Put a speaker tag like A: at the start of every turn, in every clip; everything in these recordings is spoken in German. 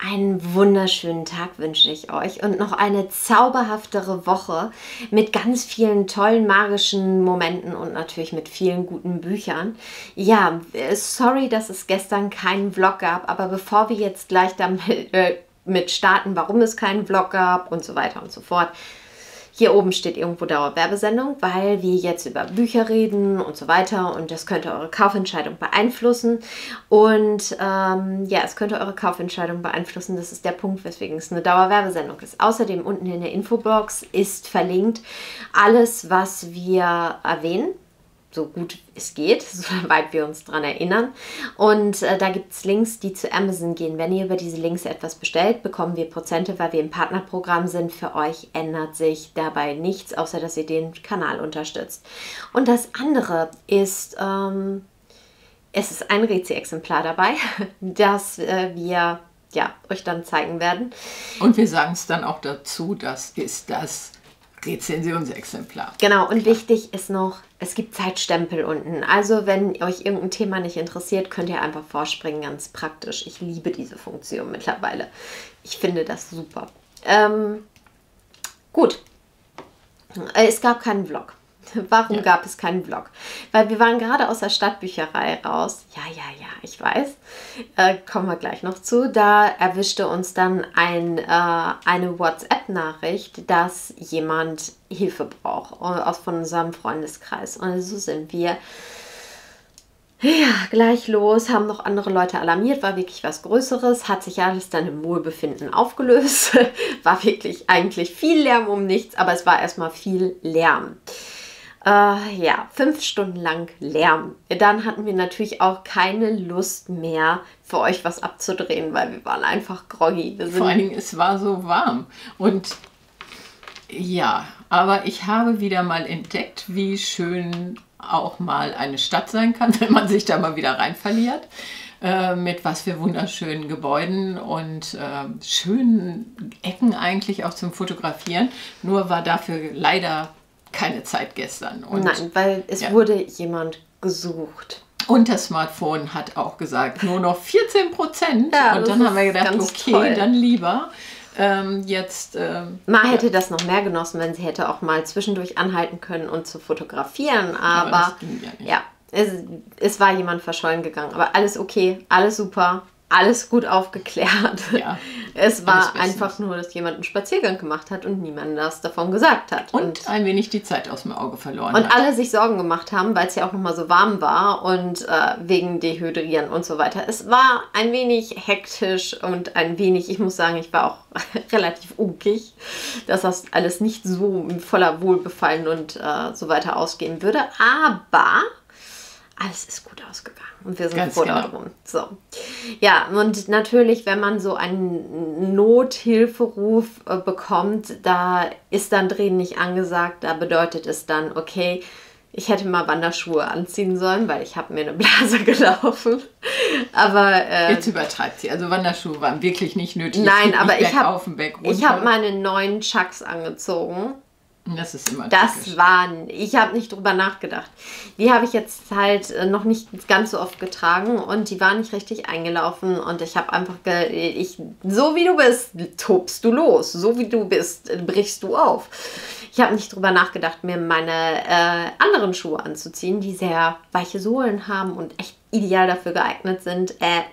A: einen wunderschönen Tag wünsche ich euch und noch eine zauberhaftere Woche mit ganz vielen tollen magischen Momenten und natürlich mit vielen guten Büchern. Ja, sorry, dass es gestern keinen Vlog gab, aber bevor wir jetzt gleich damit mit starten, warum es keinen Vlog gab und so weiter und so fort. Hier oben steht irgendwo Dauerwerbesendung, weil wir jetzt über Bücher reden und so weiter und das könnte eure Kaufentscheidung beeinflussen. Und ja, es könnte eure Kaufentscheidung beeinflussen. Das ist der Punkt, weswegen es eine Dauerwerbesendung ist. Außerdem unten in der Infobox ist verlinkt alles, was wir erwähnen. So gut es geht, soweit wir uns daran erinnern. Und da gibt es Links, die zu Amazon gehen. Wenn ihr über diese Links etwas bestellt, bekommen wir Prozente, weil wir im Partnerprogramm sind. Für euch ändert sich dabei nichts, außer dass ihr den Kanal unterstützt. Und das andere ist, es ist ein Rezi-Exemplar dabei, das wir euch dann zeigen werden.
B: Und wir sagen es dann auch dazu, das ist das Rezensionsexemplar.
A: Genau, und wichtig ist noch, es gibt Zeitstempel unten. Also wenn euch irgendein Thema nicht interessiert, könnt ihr einfach vorspringen, ganz praktisch. Ich liebe diese Funktion mittlerweile. Ich finde das super. Gut, es gab keinen Vlog. Warum gab es keinen Vlog? Weil wir waren gerade aus der Stadtbücherei raus. Ja, ich weiß. Kommen wir gleich noch zu. Da erwischte uns dann eine WhatsApp-Nachricht, dass jemand Hilfe braucht von unserem Freundeskreis. Und so sind wir gleich los, haben noch andere Leute alarmiert, war wirklich was Größeres, hat sich alles dann im Wohlbefinden aufgelöst. War wirklich eigentlich viel Lärm um nichts, aber es war erstmal viel Lärm. 5 Stunden lang Lärm. Dann hatten wir natürlich auch keine Lust mehr, für euch was abzudrehen, weil wir waren einfach groggy.
B: Vor allen Dingen, es war so warm. Und ja, aber ich habe wieder mal entdeckt, wie schön auch mal eine Stadt sein kann, wenn man sich da mal wieder rein verliert. Mit was für wunderschönen Gebäuden und schönen Ecken eigentlich auch zum Fotografieren. Nur war dafür leider keine Zeit gestern. Und
A: nein, weil es wurde jemand gesucht.
B: Und das Smartphone hat auch gesagt, nur noch 14%.
A: Ja,
B: und dann haben wir gedacht, okay,
A: toll.
B: Dann lieber jetzt...
A: Ma hätte das noch mehr genossen, wenn sie hätte auch mal zwischendurch anhalten können und zu fotografieren. Aber
B: das ging ja nicht.
A: Es war jemand verschollen gegangen. Aber alles okay, alles super. Alles gut aufgeklärt.
B: Ja,
A: es war einfach nur, dass jemand einen Spaziergang gemacht hat und niemand das davon gesagt hat.
B: Und ein wenig die Zeit aus dem Auge verloren
A: hat. Und
B: alle
A: sich Sorgen gemacht haben, weil es ja auch nochmal so warm war und wegen Dehydrieren und so weiter. Es war ein wenig hektisch und ein wenig, ich muss sagen, ich war auch relativ unkig, dass das alles nicht so voller Wohlbefallen und so weiter ausgehen würde. Aber alles ist gut ausgegangen. Und wir sind froh darum. So. Ja, und natürlich, wenn man so einen Nothilferuf bekommt, da ist dann Drehen nicht angesagt. Da bedeutet es dann, okay, ich hätte mal Wanderschuhe anziehen sollen, weil ich habe mir eine Blase gelaufen. Aber
B: jetzt übertreibt sie. Also Wanderschuhe waren wirklich nicht nötig.
A: Nein, aber ich habe meine neuen Chucks angezogen.
B: Das ist immer
A: ich habe nicht drüber nachgedacht. Die habe ich jetzt halt noch nicht ganz so oft getragen und die waren nicht richtig eingelaufen und ich habe einfach, so wie du bist, tobst du los. So wie du bist, brichst du auf. Ich habe nicht drüber nachgedacht, mir meine anderen Schuhe anzuziehen, die sehr weiche Sohlen haben und echt ideal dafür geeignet sind.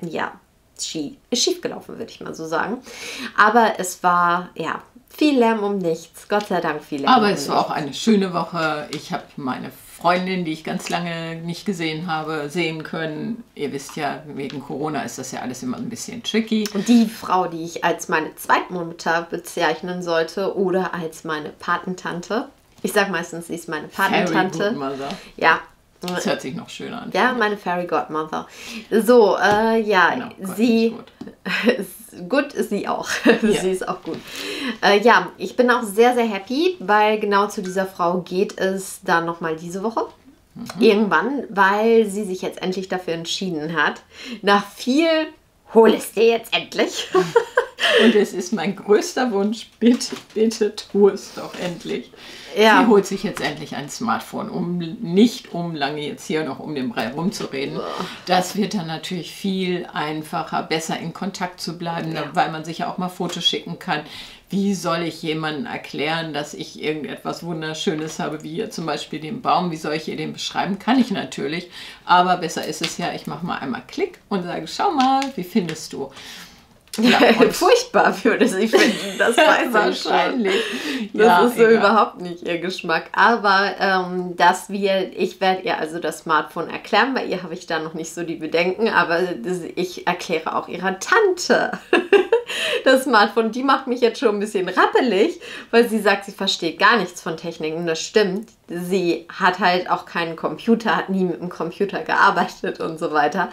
A: Ist schief gelaufen, würde ich mal so sagen. Aber es war, viel Lärm um nichts. Gott sei Dank viel Lärm
B: Aber es war auch eine schöne Woche. Ich habe meine Freundin, die ich ganz lange nicht gesehen habe, sehen können. Ihr wisst ja, wegen Corona ist das ja alles immer ein bisschen tricky.
A: Und die Frau, die ich als meine Zweitmutter bezeichnen sollte oder als meine Patentante. Ich sage meistens, sie ist meine Patentante.
B: Fairy Godmother.
A: Ja.
B: Das hört sich noch schön an.
A: Ja, meine Fairy Godmother. So,
B: genau,
A: sie... Gut ist sie auch.
B: Ja.
A: Sie ist auch gut. Ich bin auch sehr, sehr happy, weil genau zu dieser Frau geht es dann nochmal diese Woche. Irgendwann, weil sie sich jetzt endlich dafür entschieden hat. Nach viel, hol es dir jetzt endlich.
B: Und es ist mein größter Wunsch, bitte, bitte tu es doch endlich.
A: Ja.
B: Sie holt sich jetzt endlich ein Smartphone, nicht um lange jetzt hier noch um den Brei rumzureden. Das wird dann natürlich viel einfacher, besser in Kontakt zu bleiben, weil man sich ja auch mal Fotos schicken kann. Wie soll ich jemandem erklären, dass ich irgendetwas Wunderschönes habe, wie hier zum Beispiel den Baum? Wie soll ich ihr den beschreiben? Kann ich natürlich, aber besser ist es ja, ich mache mal einmal Klick und sage, schau mal, wie findest du?
A: Ja, furchtbar würde sie finden, das weiß
B: wahrscheinlich.
A: Das ist so überhaupt nicht ihr Geschmack. Aber ich werde ihr also das Smartphone erklären. Bei ihr habe ich da noch nicht so die Bedenken, aber ich erkläre auch ihrer Tante das Smartphone. Die macht mich jetzt schon ein bisschen rappelig, weil sie sagt, sie versteht gar nichts von Technik. Und das stimmt. Sie hat halt auch keinen Computer, hat nie mit dem Computer gearbeitet und so weiter.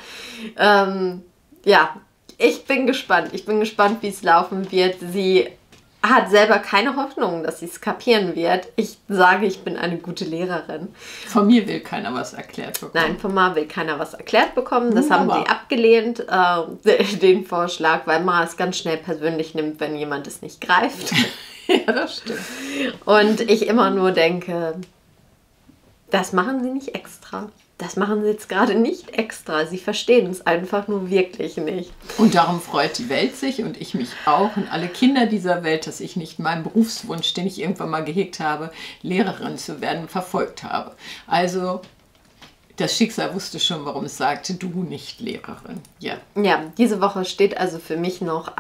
A: Ich bin gespannt. Ich bin gespannt, wie es laufen wird. Sie hat selber keine Hoffnung, dass sie es kapieren wird. Ich sage, ich bin eine gute Lehrerin.
B: Von mir will keiner was erklärt bekommen.
A: Nein, von Ma will keiner was erklärt bekommen. Das haben sie abgelehnt, den Vorschlag, weil Ma es ganz schnell persönlich nimmt, wenn jemand es nicht greift.
B: Ja, das stimmt.
A: Und ich immer nur denke, das machen sie nicht extra. Das machen sie jetzt gerade nicht extra. Sie verstehen es einfach nur wirklich nicht.
B: Und darum freut die Welt sich und ich mich auch und alle Kinder dieser Welt, dass ich nicht meinen Berufswunsch, den ich irgendwann mal gehegt habe, Lehrerin zu werden, verfolgt habe. Also das Schicksal wusste schon, warum es sagte, du nicht Lehrerin. Ja.
A: Ja, diese Woche steht also für mich noch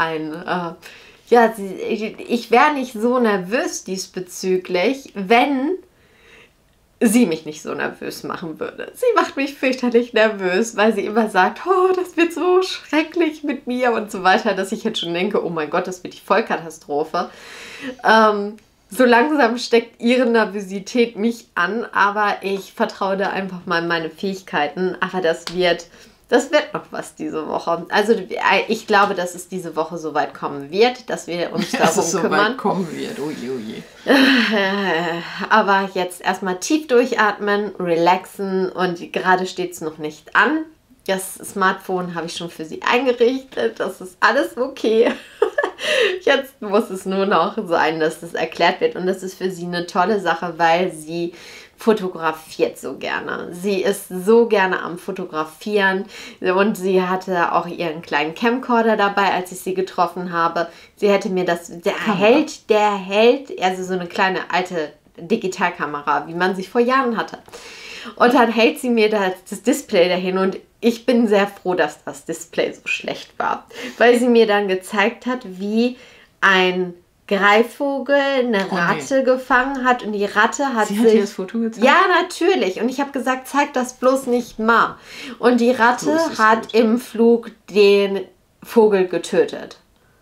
A: ich wäre nicht so nervös diesbezüglich, wenn sie mich nicht so nervös machen würde. Sie macht mich fürchterlich nervös, weil sie immer sagt, oh, das wird so schrecklich mit mir und so weiter, dass ich jetzt schon denke, oh mein Gott, das wird die Vollkatastrophe. So langsam steckt ihre Nervosität mich an, aber ich vertraue da einfach mal in meine Fähigkeiten. Aber das wird noch was diese Woche. Also ich glaube, dass es diese Woche so weit kommen wird, dass wir uns darum
B: so
A: kümmern.
B: Weit kommen wird, oje.
A: Aber jetzt erstmal tief durchatmen, relaxen und gerade steht es noch nicht an. Das Smartphone habe ich schon für sie eingerichtet, das ist alles okay. Jetzt muss es nur noch sein, dass das erklärt wird und das ist für sie eine tolle Sache, weil sie fotografiert so gerne. Sie ist so gerne am Fotografieren und sie hatte auch ihren kleinen Camcorder dabei, als ich sie getroffen habe. Sie hätte mir der hält, also so eine kleine alte Digitalkamera, wie man sie vor Jahren hatte. Und dann hält sie mir das Display dahin und ich bin sehr froh, dass das Display so schlecht war, weil sie mir dann gezeigt hat, wie ein Greifvogel eine Ratte gefangen hat und die Ratte hat
B: Sie hat dir das Foto gezeigt?
A: Ja, natürlich. Und ich habe gesagt, zeig das bloß nicht mal. Und die Ratte hat im Flug den Vogel getötet.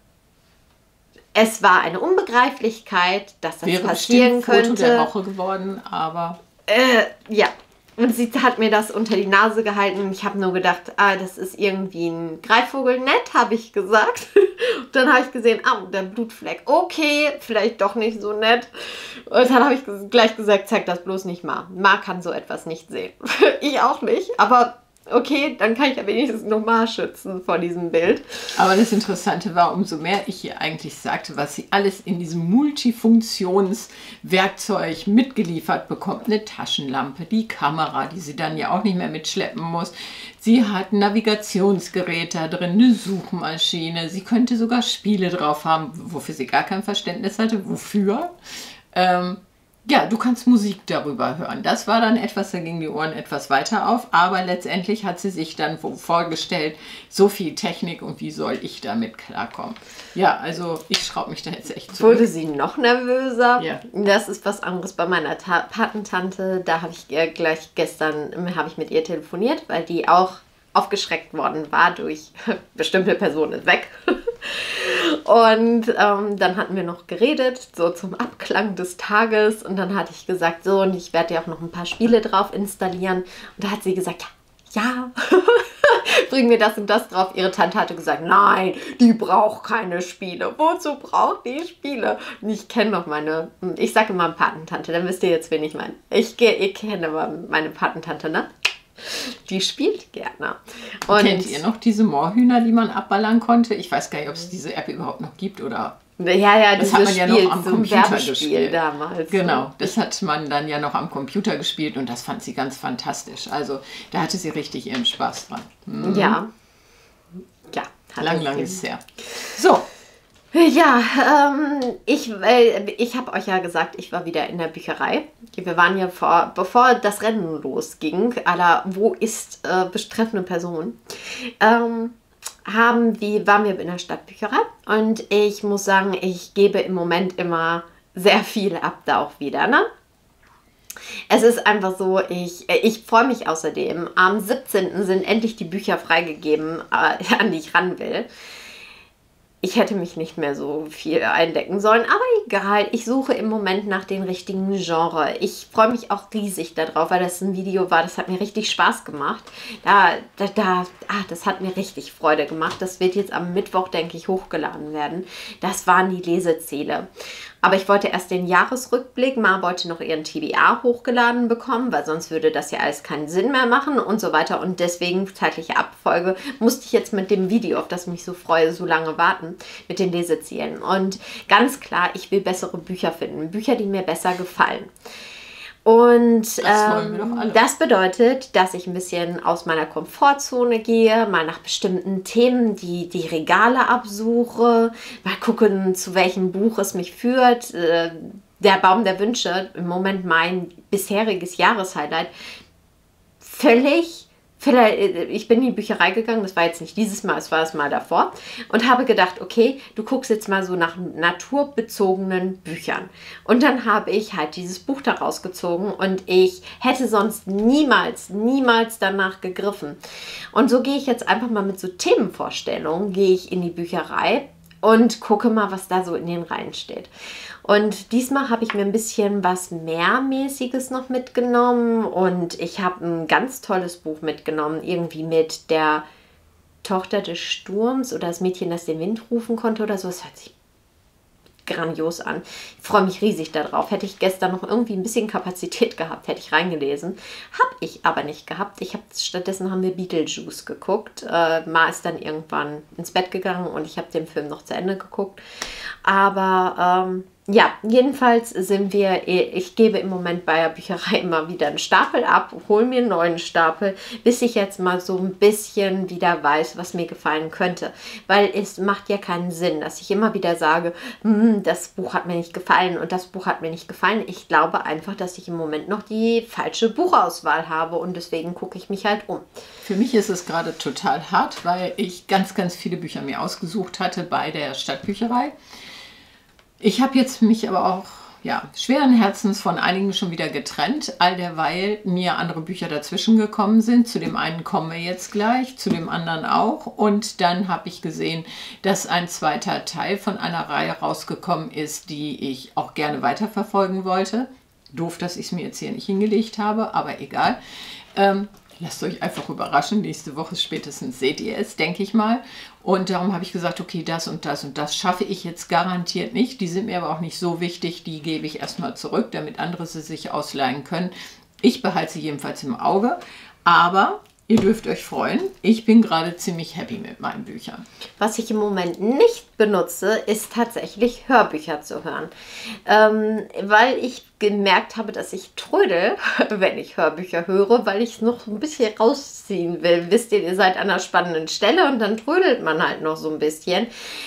A: Es war eine Unbegreiflichkeit, dass das passieren könnte.
B: Foto der Woche geworden, aber...
A: Ja. Und sie hat mir das unter die Nase gehalten und ich habe nur gedacht, das ist irgendwie ein Greifvogel. Nett, habe ich gesagt. Und dann habe ich gesehen, der Blutfleck. Okay, vielleicht doch nicht so nett. Und dann habe ich gleich gesagt, zeig das bloß nicht mal. Ma kann so etwas nicht sehen. Ich auch nicht, aber okay, dann kann ich ja wenigstens noch mal schützen vor diesem Bild.
B: Aber das Interessante war, umso mehr ich hier eigentlich sagte, was sie alles in diesem Multifunktionswerkzeug mitgeliefert bekommt. Eine Taschenlampe, die Kamera, die sie dann ja auch nicht mehr mitschleppen muss. Sie hat ein Navigationsgerät da drin, eine Suchmaschine. Sie könnte sogar Spiele drauf haben, wofür sie gar kein Verständnis hatte. Wofür? Ja, du kannst Musik darüber hören. Das war dann etwas, da gingen die Ohren etwas weiter auf, aber letztendlich hat sie sich dann vorgestellt, so viel Technik und wie soll ich damit klarkommen. Ja, also ich schraube mich da jetzt echt zurück.
A: Wurde sie noch nervöser?
B: Ja.
A: Das ist was anderes bei meiner Patentante. Da habe ich gestern mit ihr telefoniert, weil die auch aufgeschreckt worden war durch bestimmte Person ist weg. Und dann hatten wir noch geredet, so zum Abklang des Tages. Und dann hatte ich gesagt, so, und ich werde ja auch noch ein paar Spiele drauf installieren. Und da hat sie gesagt, ja, bring mir das und das drauf. Ihre Tante hatte gesagt, nein, die braucht keine Spiele. Wozu braucht die Spiele? Und ich kenne noch ich sage immer Patentante, dann wisst ihr jetzt, wen ich meine. Ich kenne aber meine Patentante, ne? Die spielt gerne. Und
B: kennt ihr noch diese Moorhühner, die man abballern konnte? Ich weiß gar nicht, ob es diese App überhaupt noch gibt oder...
A: Ja,
B: das hat man ja noch am
A: so
B: Computer gespielt.
A: Damals.
B: Genau, das hat man dann ja noch am Computer gespielt und das fand sie ganz fantastisch. Also da hatte sie richtig ihren Spaß dran. Mhm.
A: Ja.
B: Lang ist es her. So.
A: Ja, ich habe euch ja gesagt, ich war wieder in der Bücherei. Wir waren ja bevor das Rennen losging, wo ist betreffende Person, waren wir in der Stadtbücherei. Und ich muss sagen, ich gebe im Moment immer sehr viel ab da auch wieder, ne? Es ist einfach so, ich freue mich außerdem. Am 17. sind endlich die Bücher freigegeben, an die ich ran will. Ich hätte mich nicht mehr so viel eindecken sollen, aber egal. Ich suche im Moment nach den richtigen Genre. Ich freue mich auch riesig darauf, weil das ein Video war, das hat mir richtig Spaß gemacht. Das hat mir richtig Freude gemacht. Das wird jetzt am Mittwoch, denke ich, hochgeladen werden. Das waren die Leseziele. Aber ich wollte erst den Jahresrückblick, Ma wollte noch ihren TBA hochgeladen bekommen, weil sonst würde das ja alles keinen Sinn mehr machen und so weiter. Und deswegen, zeitliche Abfolge, musste ich jetzt mit dem Video, auf das ich mich so freue, so lange warten, mit den Lesezielen. Und ganz klar, ich will bessere Bücher finden, Bücher, die mir besser gefallen. Und das bedeutet, dass ich ein bisschen aus meiner Komfortzone gehe, mal nach bestimmten Themen die Regale absuche, mal gucken, zu welchem Buch es mich führt. Der Baum der Wünsche, im Moment mein bisheriges Jahreshighlight, ich bin in die Bücherei gegangen, das war jetzt nicht dieses Mal, es war das Mal davor und habe gedacht, okay, du guckst jetzt mal so nach naturbezogenen Büchern. Und dann habe ich halt dieses Buch da rausgezogen und ich hätte sonst niemals danach gegriffen. Und so gehe ich jetzt einfach mal mit so Themenvorstellungen, gehe ich in die Bücherei und gucke mal, was da so in den Reihen steht. Und diesmal habe ich mir ein bisschen was Mehrmäßiges noch mitgenommen und ich habe ein ganz tolles Buch mitgenommen, irgendwie mit der Tochter des Sturms oder das Mädchen, das den Wind rufen konnte oder so. Das hört sich grandios an. Ich freue mich riesig darauf. Hätte ich gestern noch irgendwie ein bisschen Kapazität gehabt, hätte ich reingelesen. Habe ich aber nicht gehabt. Stattdessen haben wir Beetlejuice geguckt. Ma ist dann irgendwann ins Bett gegangen und ich habe den Film noch zu Ende geguckt. Aber ja, jedenfalls ich gebe im Moment bei der Bücherei immer wieder einen Stapel ab, hole mir einen neuen Stapel, bis ich jetzt mal so ein bisschen wieder weiß, was mir gefallen könnte. Weil es macht ja keinen Sinn, dass ich immer wieder sage, das Buch hat mir nicht gefallen und das Buch hat mir nicht gefallen. Ich glaube einfach, dass ich im Moment noch die falsche Buchauswahl habe und deswegen gucke ich mich halt um.
B: Für mich ist es gerade total hart, weil ich ganz viele Bücher mir ausgesucht hatte bei der Stadtbücherei. Ich habe jetzt mich aber auch schweren Herzens von einigen schon wieder getrennt, all derweil mir andere Bücher dazwischen gekommen sind. Zu dem einen kommen wir jetzt gleich, zu dem anderen auch. Und dann habe ich gesehen, dass ein zweiter Teil von einer Reihe rausgekommen ist, die ich auch gerne weiterverfolgen wollte. Doof, dass ich es mir jetzt hier nicht hingelegt habe, aber egal. Lasst euch einfach überraschen. Nächste Woche spätestens seht ihr es, denke ich mal. Und darum habe ich gesagt, okay, das und das und das schaffe ich jetzt garantiert nicht. Die sind mir aber auch nicht so wichtig. Die gebe ich erstmal zurück, damit andere sie sich ausleihen können. Ich behalte sie jedenfalls im Auge. Aber ihr dürft euch freuen. Ich bin gerade ziemlich happy mit meinen Büchern.
A: Was ich im Moment nicht benutze, ist tatsächlich Hörbücher zu hören. Weil ich gemerkt habe, dass ich trödel, wenn ich Hörbücher höre, weil ich es noch ein bisschen rausziehen will. Wisst ihr, ihr seid an einer spannenden Stelle und dann trödelt man halt noch so ein bisschen.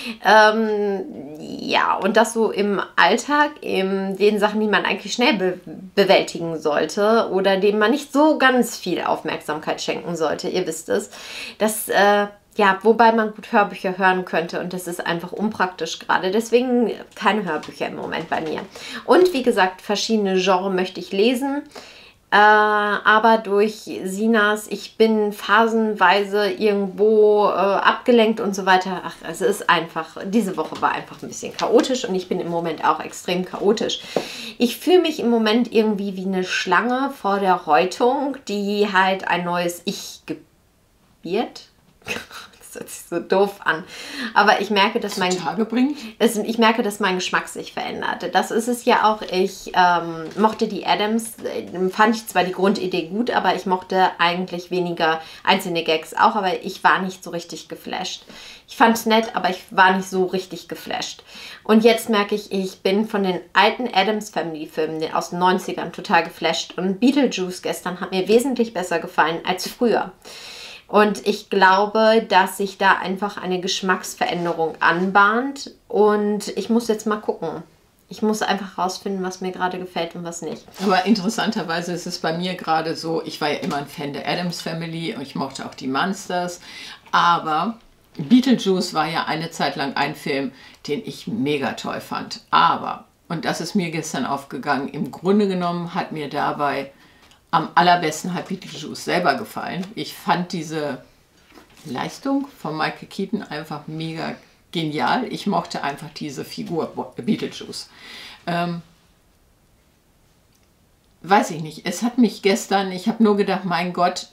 A: Ja, und das so im Alltag, in den Sachen, die man eigentlich schnell bewältigen sollte oder denen man nicht so ganz viel Aufmerksamkeit schenken sollte, ihr wisst es. Wobei man gut Hörbücher hören könnte und das ist einfach unpraktisch gerade. Deswegen keine Hörbücher im Moment bei mir. Und wie gesagt, verschiedene Genres möchte ich lesen. Aber durch Sinas, ich bin phasenweise irgendwo abgelenkt und so weiter. Ach, es ist einfach, diese Woche war einfach ein bisschen chaotisch und ich bin im Moment auch extrem chaotisch. Ich fühle mich im Moment irgendwie wie eine Schlange vor der Häutung, die halt ein neues Ich gebiert. Das Das hört sich so doof an. Aber ich merke, dass ich merke, dass mein Geschmack sich verändert. Das ist es ja auch. Ich mochte die Addams, fand ich zwar die Grundidee gut, aber ich mochte eigentlich weniger einzelne Gags auch, aber ich war nicht so richtig geflasht. Ich fand es nett, aber ich war nicht so richtig geflasht. Und jetzt merke ich, ich bin von den alten Addams Family Filmen aus den 90ern total geflasht. Und Beetlejuice gestern hat mir wesentlich besser gefallen als früher. Und ich glaube, dass sich da einfach eine Geschmacksveränderung anbahnt. Und ich muss jetzt mal gucken. Ich muss einfach rausfinden, was mir gerade gefällt und was nicht.
B: Aber interessanterweise ist es bei mir gerade so, ich war ja immer ein Fan der Addams Family und ich mochte auch die Monsters. Aber Beetlejuice war ja eine Zeit lang ein Film, den ich mega toll fand. Aber, und das ist mir gestern aufgegangen, im Grunde genommen hat mir dabei am allerbesten halt Beetlejuice selber gefallen. Ich fand diese Leistung von Michael Keaton einfach mega genial. Ich mochte einfach diese Figur Beetlejuice. Weiß ich nicht. Es hat mich gestern, ich habe nur gedacht, mein Gott,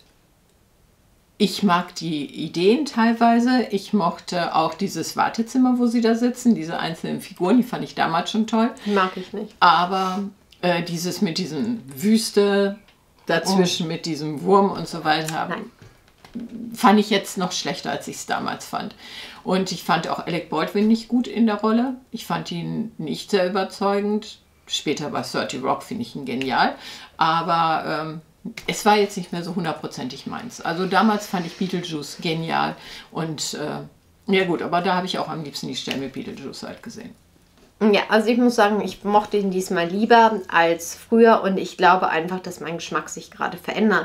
B: ich mag die Ideen teilweise. Ich mochte auch dieses Wartezimmer, wo sie da sitzen, diese einzelnen Figuren, die fand ich damals schon toll.
A: Mag ich nicht.
B: Aber dieses mit diesem Wüste dazwischen, mit diesem Wurm und so weiter, fand ich jetzt noch schlechter, als ich es damals fand. Und ich fand auch Alec Baldwin nicht gut in der Rolle. Ich fand ihn nicht sehr überzeugend. Später bei 30 Rock finde ich ihn genial. Aber es war jetzt nicht mehr so hundertprozentig meins. Also damals fand ich Beetlejuice genial. Und ja gut, aber da habe ich auch am liebsten die Stelle mit Beetlejuice halt gesehen.
A: Ja, also ich muss sagen, ich mochte ihn diesmal lieber als früher und ich glaube einfach, dass mein Geschmack sich gerade verändert.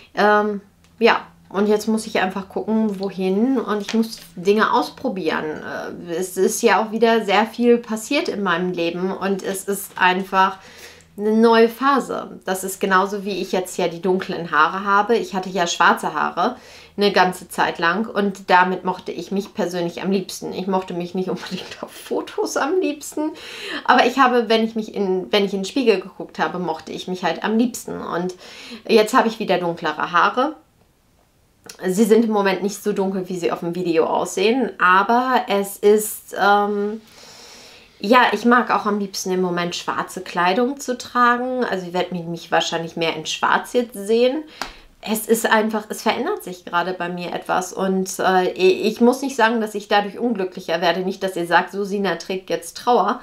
A: Ja, und jetzt muss ich einfach gucken, wohin und ich muss Dinge ausprobieren. Es ist ja auch wieder sehr viel passiert in meinem Leben und es ist einfach eine neue Phase. Das ist genauso, wie ich jetzt ja die dunklen Haare habe. Ich hatte ja schwarze Haare eine ganze Zeit lang und damit mochte ich mich persönlich am liebsten. Ich mochte mich nicht unbedingt auf Fotos am liebsten, aber ich habe, wenn ich in den Spiegel geguckt habe, mochte ich mich halt am liebsten. Und jetzt habe ich wieder dunklere Haare. Sie sind im Moment nicht so dunkel, wie sie auf dem Video aussehen, aber es ist... ja, ich mag auch am liebsten im Moment schwarze Kleidung zu tragen. Also ich werde mich wahrscheinlich mehr in schwarz jetzt sehen. Es ist einfach, es verändert sich gerade bei mir etwas und ich muss nicht sagen, dass ich dadurch unglücklicher werde. Nicht, dass ihr sagt, so Sina trägt jetzt Trauer.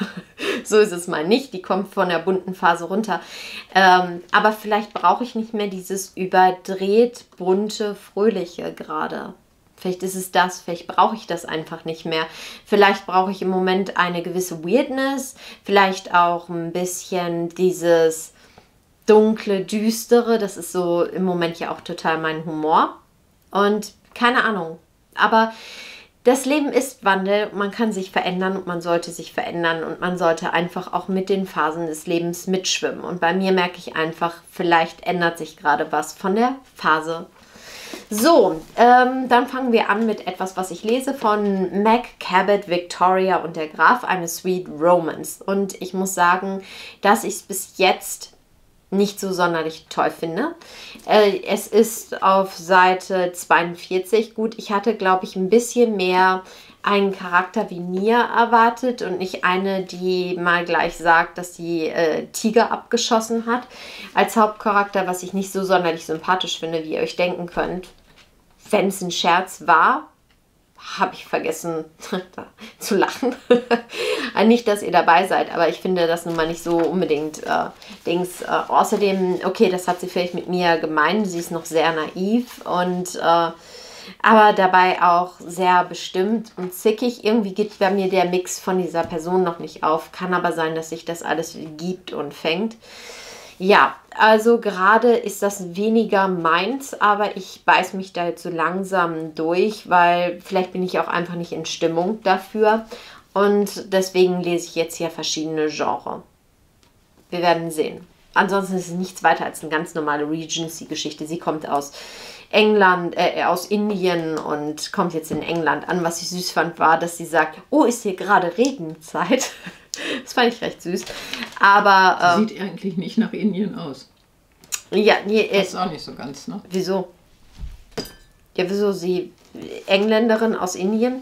A: So ist es mal nicht. Die kommt von der bunten Phase runter. Aber vielleicht brauche ich nicht mehr dieses überdreht, bunte, fröhliche gerade. Vielleicht ist es das, vielleicht brauche ich das einfach nicht mehr. Vielleicht brauche ich im Moment eine gewisse Weirdness, vielleicht auch ein bisschen dieses dunkle, düstere. Das ist so im Moment ja auch total mein Humor. Und keine Ahnung. Aber das Leben ist Wandel. Man kann sich verändern und man sollte sich verändern. Und man sollte einfach auch mit den Phasen des Lebens mitschwimmen. Und bei mir merke ich einfach, vielleicht ändert sich gerade was von der Phase. So, dann fangen wir an mit etwas, was ich lese von Meg Cabot, Victoria und der Graf, eine Sweet Romance. Und ich muss sagen, dass ich es bis jetzt nicht so sonderlich toll finde. Es ist auf Seite 42. Gut, ich hatte, glaube ich, ein bisschen mehr einen Charakter wie Mia erwartet und nicht eine, die mal gleich sagt, dass sie Tiger abgeschossen hat. Als Hauptcharakter, was ich nicht so sonderlich sympathisch finde, wie ihr euch denken könnt. Wenn es ein Scherz war, habe ich vergessen zu lachen. Nicht, dass ihr dabei seid, aber ich finde das nun mal nicht so unbedingt Dings. Außerdem, okay, das hat sie vielleicht mit mir gemeint. Sie ist noch sehr naiv und aber dabei auch sehr bestimmt und zickig. Irgendwie geht bei mir der Mix von dieser Person noch nicht auf. Kann aber sein, dass sich das alles gibt und fängt. Ja, also gerade ist das weniger meins, aber ich beiß mich da jetzt so langsam durch, weil vielleicht bin ich auch einfach nicht in Stimmung dafür. Und deswegen lese ich jetzt hier verschiedene Genres. Wir werden sehen. Ansonsten ist es nichts weiter als eine ganz normale Regency-Geschichte. Sie kommt aus England, aus Indien und kommt jetzt in England an. Was ich süß fand, war, dass sie sagt, oh, ist hier gerade Regenzeit. Das fand ich recht süß. Aber
B: sieht eigentlich nicht nach Indien aus.
A: Ja, nee,
B: das ist auch nicht so ganz, ne?
A: Wieso? Ja, wieso? Sie Engländerin aus Indien?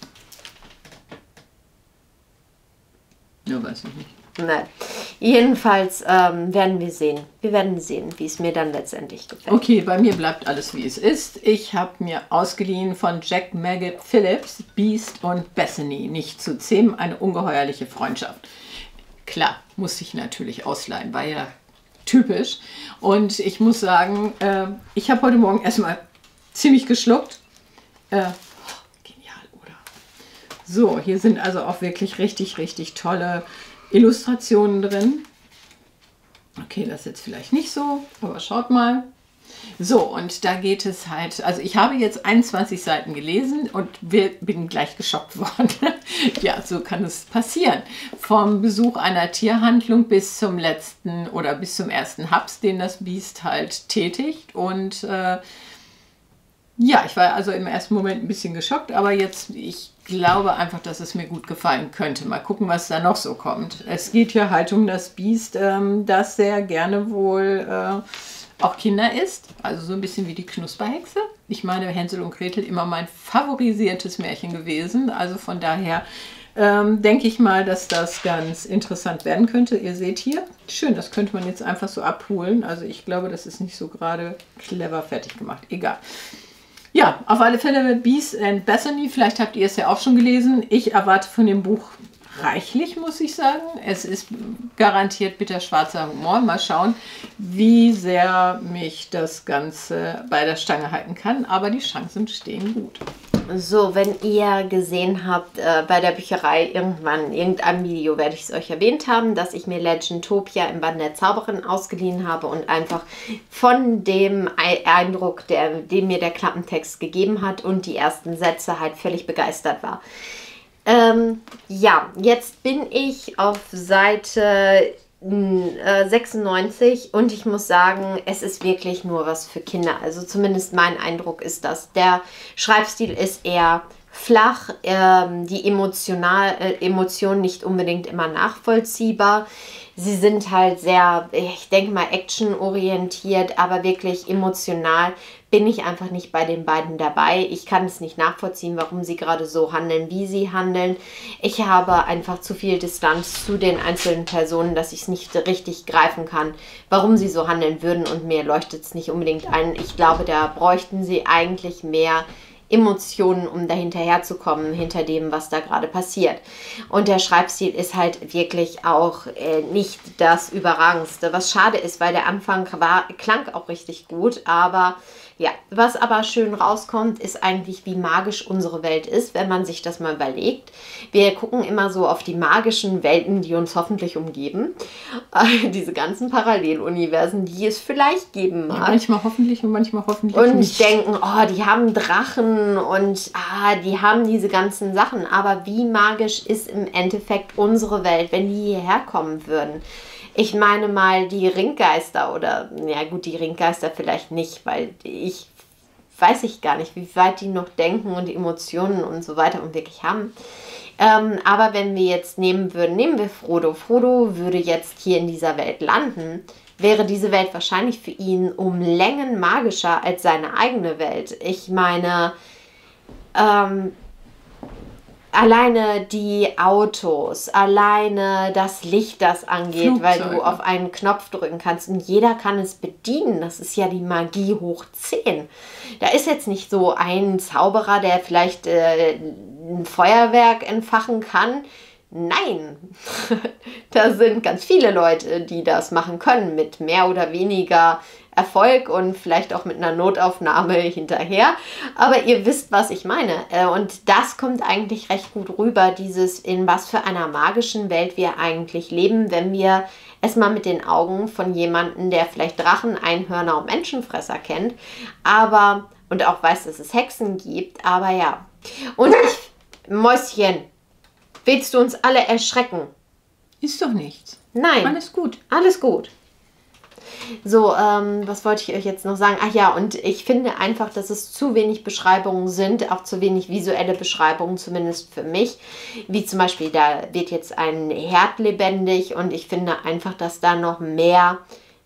B: Ja, weiß ich nicht.
A: Nein. Jedenfalls werden wir sehen. Wir werden sehen, wie es mir dann letztendlich gefällt.
B: Okay, bei mir bleibt alles wie es ist. Ich habe mir ausgeliehen von Jack Maggot Phillips Beast und Bethany, nicht zu zähmen, eine ungeheuerliche Freundschaft. Klar, musste ich natürlich ausleihen, war ja typisch. Und ich muss sagen, ich habe heute Morgen erstmal ziemlich geschluckt. Genial, oder? So, hier sind also auch wirklich richtig, richtig tolle Illustrationen drin. Okay, das ist jetzt vielleicht nicht so, aber schaut mal. So, und da geht es halt, also ich habe jetzt 21 Seiten gelesen und bin gleich geschockt worden. Ja, so kann es passieren. Vom Besuch einer Tierhandlung bis zum letzten oder bis zum ersten Haps, den das Biest halt tätigt. Und ja, ich war also im ersten Moment ein bisschen geschockt, aber jetzt, ich glaube einfach, dass es mir gut gefallen könnte. Mal gucken, was da noch so kommt. Es geht hier halt um das Biest, das sehr gerne wohl auch Kinder isst. Also so ein bisschen wie die Knusperhexe. Ich meine, Hänsel und Gretel immer mein favorisiertes Märchen gewesen. Also von daher denke ich mal, dass das ganz interessant werden könnte. Ihr seht hier, schön, das könnte man jetzt einfach so abholen. Also ich glaube, das ist nicht so gerade clever fertig gemacht. Egal. Ja, auf alle Fälle mit Beast and Bethany. Vielleicht habt ihr es ja auch schon gelesen. Ich erwarte von dem Buch reichlich, muss ich sagen. Es ist garantiert bitterschwarzer Humor. Mal schauen, wie sehr mich das Ganze bei der Stange halten kann. Aber die Chancen stehen gut.
A: So, wenn ihr gesehen habt bei der Bücherei irgendwann in irgendeinem Video, werde ich es euch erwähnt haben, dass ich mir Legendtopia im Band der Zauberin ausgeliehen habe und einfach von dem Eindruck, den mir der Klappentext gegeben hat und die ersten Sätze halt völlig begeistert war. Ja, jetzt bin ich auf Seite 96 und ich muss sagen, es ist wirklich nur was für Kinder. Also zumindest mein Eindruck ist das. Der Schreibstil ist eher flach, die Emotionen nicht unbedingt immer nachvollziehbar. Sie sind halt sehr, ich denke mal, actionorientiert, aber wirklich emotional bin ich einfach nicht bei den beiden dabei. Ich kann es nicht nachvollziehen, warum sie gerade so handeln, wie sie handeln. Ich habe einfach zu viel Distanz zu den einzelnen Personen, dass ich es nicht richtig greifen kann, warum sie so handeln würden, und mir leuchtet es nicht unbedingt ein. Ich glaube, da bräuchten sie eigentlich mehr Emotionen, um da hinterherzukommen, hinter dem, was da gerade passiert. Und der Schreibstil ist halt wirklich auch nicht das Überragendste, was schade ist, weil der Anfang klang auch richtig gut, aber ja, was aber schön rauskommt, ist eigentlich, wie magisch unsere Welt ist, wenn man sich das mal überlegt. Wir gucken immer so auf die magischen Welten, die uns hoffentlich umgeben. Diese ganzen Paralleluniversen, die es vielleicht geben mag.
B: Ja, manchmal hoffentlich und manchmal hoffentlich
A: und
B: nicht.
A: denken, oh, die haben Drachen und die haben diese ganzen Sachen. Aber wie magisch ist im Endeffekt unsere Welt, wenn die hierher kommen würden? Ich meine mal die Ringgeister oder, ja gut, die Ringgeister vielleicht nicht, weil weiß ich gar nicht, wie weit die noch denken und die Emotionen und so weiter und wirklich haben. Aber wenn wir jetzt nehmen wir Frodo. Frodo würde jetzt hier in dieser Welt landen, wäre diese Welt wahrscheinlich für ihn um Längen magischer als seine eigene Welt. Ich meine, alleine die Autos, alleine das Licht, das angeht,
B: Flugzeuge.
A: weil du auf einen Knopf drücken kannst und jeder kann es bedienen. Das ist ja die Magie hoch 10. Da ist jetzt nicht so ein Zauberer, der vielleicht ein Feuerwerk entfachen kann. Nein, da sind ganz viele Leute, die das machen können, mit mehr oder weniger Erfolg und vielleicht auch mit einer Notaufnahme hinterher. Aber ihr wisst, was ich meine. Und das kommt eigentlich recht gut rüber, in was für einer magischen Welt wir eigentlich leben, wenn wir es mal mit den Augen von jemandem, der vielleicht Drachen, Einhörner und Menschenfresser kennt, und auch weiß, dass es Hexen gibt. Aber ja. Und Mäuschen, willst du uns alle erschrecken?
B: Ist doch nichts.
A: Nein.
B: Alles gut.
A: Alles gut. So, was wollte ich euch jetzt noch sagen? Ach ja, und ich finde einfach, dass es zu wenig Beschreibungen sind, auch zu wenig visuelle Beschreibungen, zumindest für mich. Wie zum Beispiel, da wird jetzt ein Herd lebendig und ich finde einfach, dass da noch mehr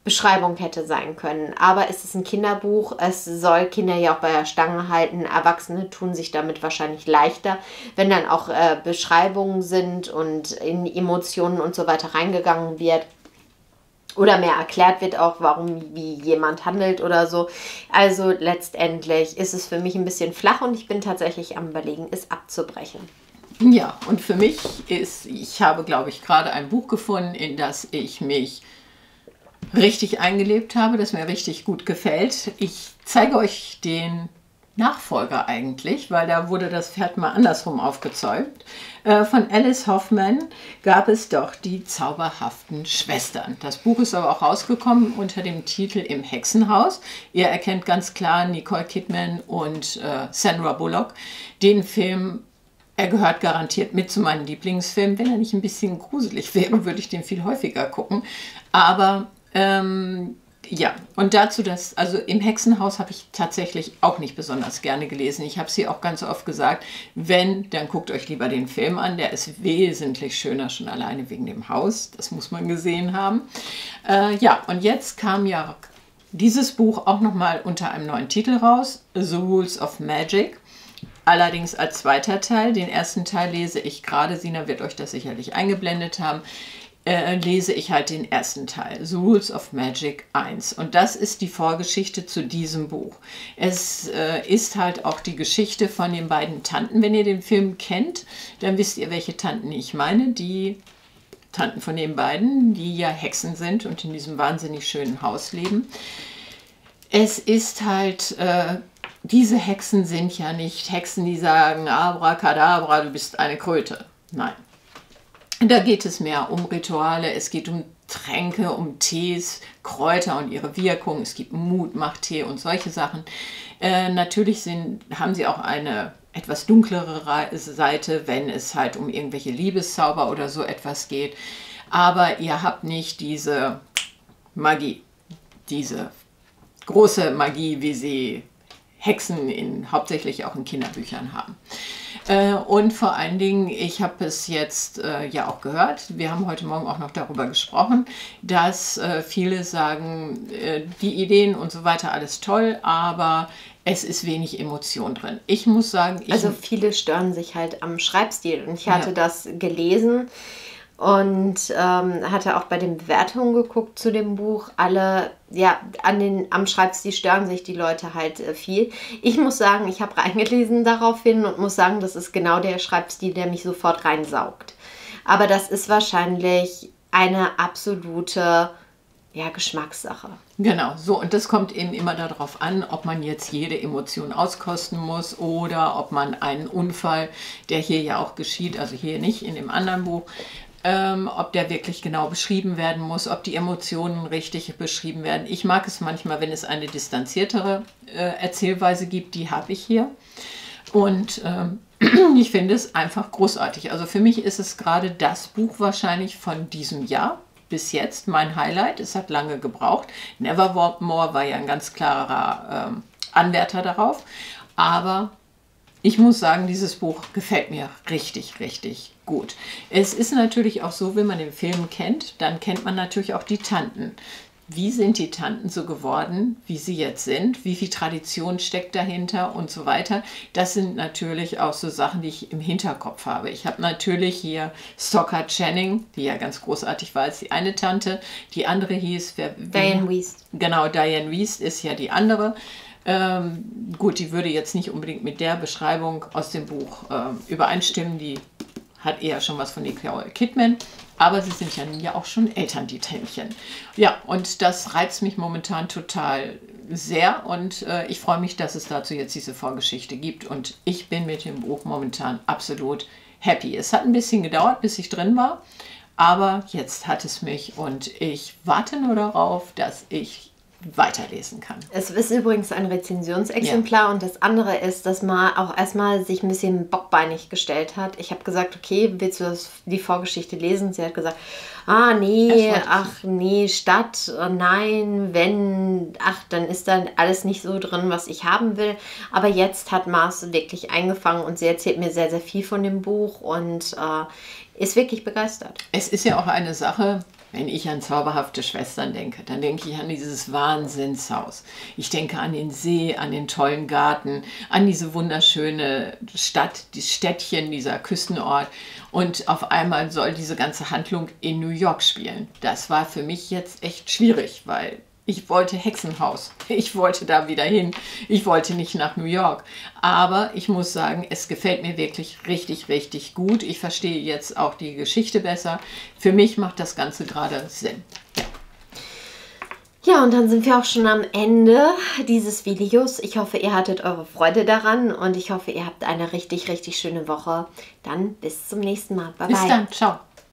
A: Beschreibung hätte sein können. Aber es ist ein Kinderbuch, es soll Kinder ja auch bei der Stange halten. Erwachsene tun sich damit wahrscheinlich leichter, wenn dann auch Beschreibungen sind und in Emotionen und so weiter reingegangen wird. Oder mehr erklärt wird auch, warum, wie jemand handelt oder so. Also letztendlich ist es für mich ein bisschen flach und ich bin tatsächlich am Überlegen, es abzubrechen.
B: Ja, und für mich ist, ich habe, glaube ich, gerade ein Buch gefunden, in das ich mich richtig eingelebt habe, das mir richtig gut gefällt. Ich zeige euch den Nachfolger eigentlich, weil da wurde das Pferd mal andersrum aufgezäumt. Von Alice Hoffman gab es doch die zauberhaften Schwestern. Das Buch ist aber auch rausgekommen unter dem Titel Im Hexenhaus. Ihr erkennt ganz klar Nicole Kidman und Sandra Bullock. Den Film, er gehört garantiert mit zu meinen Lieblingsfilmen. Wenn er nicht ein bisschen gruselig wäre, würde ich den viel häufiger gucken. Aber ja, und dazu das, also Im Hexenhaus habe ich tatsächlich auch nicht besonders gerne gelesen. Ich habe es hier auch ganz oft gesagt, wenn, dann guckt euch lieber den Film an. Der ist wesentlich schöner, schon alleine wegen dem Haus. Das muss man gesehen haben. Ja, und jetzt kam ja dieses Buch auch nochmal unter einem neuen Titel raus, The Rules of Magic. Allerdings als zweiter Teil. Den ersten Teil lese ich gerade, Sina wird euch das sicherlich eingeblendet haben, lese ich halt den ersten Teil, The Rules of Magic 1. Und das ist die Vorgeschichte zu diesem Buch. Es ist halt auch die Geschichte von den beiden Tanten. Wenn ihr den Film kennt, dann wisst ihr, welche Tanten ich meine. Die Tanten von den beiden, die ja Hexen sind und in diesem wahnsinnig schönen Haus leben. Es ist halt, diese Hexen sind ja nicht Hexen, die sagen, Abracadabra, du bist eine Kröte. Nein. Da geht es mehr um Rituale, es geht um Tränke, um Tees, Kräuter und ihre Wirkung. Es gibt Mutmacht-Tee und solche Sachen. Natürlich haben sie auch eine etwas dunklere Seite, wenn es halt um irgendwelche Liebeszauber oder so etwas geht. Aber ihr habt nicht diese Magie, diese große Magie, wie sie Hexen hauptsächlich auch in Kinderbüchern haben. Und vor allen Dingen, ich habe es jetzt ja auch gehört, wir haben heute Morgen auch noch darüber gesprochen, dass viele sagen, die Ideen und so weiter, alles toll, aber es ist wenig Emotion drin. Ich muss sagen...
A: Also viele stören sich halt am Schreibstil und ich hatte das gelesen und hatte auch bei den Bewertungen geguckt zu dem Buch. Alle, ja, am Schreibstil stören sich die Leute halt viel. Ich muss sagen, ich habe reingelesen daraufhin und muss sagen, das ist genau der Schreibstil, der mich sofort reinsaugt. Aber das ist wahrscheinlich eine absolute, ja, Geschmackssache.
B: Genau, so, und das kommt eben immer darauf an, ob man jetzt jede Emotion auskosten muss oder ob man einen Unfall, der hier ja auch geschieht, also hier nicht, in dem anderen Buch, ob der wirklich genau beschrieben werden muss, ob die Emotionen richtig beschrieben werden. Ich mag es manchmal, wenn es eine distanziertere Erzählweise gibt, die habe ich hier. Und ich finde es einfach großartig. Also für mich ist es gerade das Buch wahrscheinlich von diesem Jahr bis jetzt mein Highlight. Es hat lange gebraucht. Nevermore war ja ein ganz klarer Anwärter darauf. Aber ich muss sagen, dieses Buch gefällt mir richtig, richtig gut. Es ist natürlich auch so, wenn man den Film kennt, dann kennt man natürlich auch die Tanten. Wie sind die Tanten so geworden, wie sie jetzt sind? Wie viel Tradition steckt dahinter und so weiter? Das sind natürlich auch so Sachen, die ich im Hinterkopf habe. Ich habe natürlich hier Stockard Channing, die ja ganz großartig war als die eine Tante. Die andere hieß...
A: Diane Wiest.
B: Genau, Diane Wiest ist ja die andere. Gut, die würde jetzt nicht unbedingt mit der Beschreibung aus dem Buch übereinstimmen. Die hat eher schon was von Nicole Kidman. Aber sie sind ja auch schon Eltern, die Tänchen. Ja, und das reizt mich momentan total sehr. Und ich freue mich, dass es dazu jetzt diese Vorgeschichte gibt. Und ich bin mit dem Buch momentan absolut happy. Es hat ein bisschen gedauert, bis ich drin war. Aber jetzt hat es mich und ich warte nur darauf, dass ich weiterlesen kann.
A: Es ist übrigens ein Rezensionsexemplar und das andere ist, dass man auch erstmal sich ein bisschen bockbeinig gestellt hat. Ich habe gesagt, okay, willst du die Vorgeschichte lesen? Sie hat gesagt, nee, Stadt, nein, wenn, dann ist dann alles nicht so drin, was ich haben will. Aber jetzt hat Mars wirklich eingefangen und sie erzählt mir sehr, sehr viel von dem Buch und ist wirklich begeistert.
B: Es ist ja auch eine Sache, wenn ich an zauberhafte Schwestern denke, dann denke ich an dieses Wahnsinnshaus. Ich denke an den See, an den tollen Garten, an diese wunderschöne Stadt, das Städtchen, dieser Küstenort. Und auf einmal soll diese ganze Handlung in New York spielen. Das war für mich jetzt echt schwierig, weil ich wollte Hexenhaus. Ich wollte da wieder hin. Ich wollte nicht nach New York. Aber ich muss sagen, es gefällt mir wirklich richtig, richtig gut. Ich verstehe jetzt auch die Geschichte besser. Für mich macht das Ganze gerade Sinn.
A: Ja, und dann sind wir auch schon am Ende dieses Videos. Ich hoffe, ihr hattet eure Freude daran und ich hoffe, ihr habt eine richtig, richtig schöne Woche. Dann bis zum nächsten Mal. Bye, bye.
B: Bis dann. Ciao.